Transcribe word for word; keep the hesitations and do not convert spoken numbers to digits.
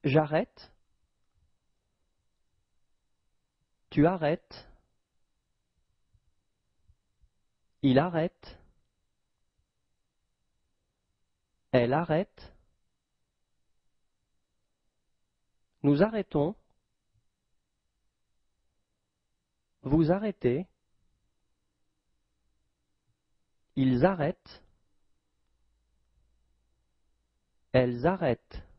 J'arrête. Tu arrêtes. Il arrête. Elle arrête. Nous arrêtons. Vous arrêtez. Ils arrêtent. Elles arrêtent.